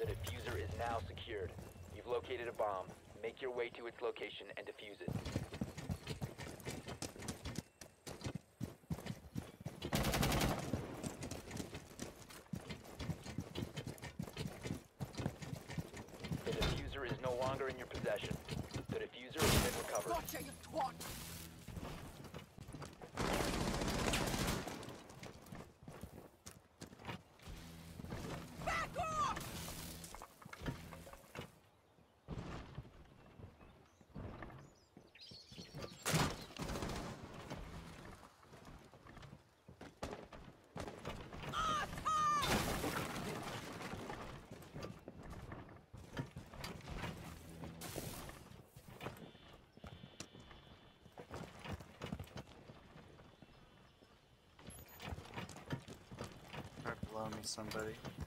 The diffuser is now secured. You've located a bomb. Make your way to its location and defuse it. The diffuser is no longer in your possession. The diffuser has been recovered. Gotcha, you twat! Back off! Right below me, somebody.